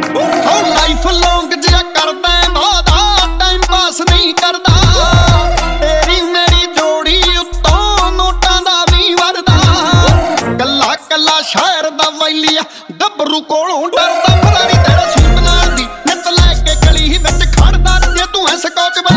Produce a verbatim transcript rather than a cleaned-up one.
ਹੋ ਲਾਈਫ ਲੌਂਗ ਜਿਹਾ ਕਰਦਾ ਵਾਦਾ, ਟਾਈਮ ਪਾਸ ਨਹੀਂ ਕਰਦਾ। ਤੇਰੀ ਮੇਰੀ ਜੋੜੀ ਉੱਤੋਂ ਨੋਟਾਂ ਦਾ ਵੀ ਵਰਦਾ। ਕੱਲਾ ਕੱਲਾ ਸ਼ਾਇਰ ਦਾ ਵੈਲੀਆ, ਗੱਭਰੂ ਕੋਲੋਂ ਡਰਦਾ। ਫਰਾਰੀ ਤੇਰੇ ਸੂਟ ਨਾਲ ਦੀ ਨਿੱਤ ਲੈ ਕੇ ਗਲੀ ਵਿੱਚ ਖੜਦਾ। ਜੇ ਤੂੰ ਐ ਸਕੋਚ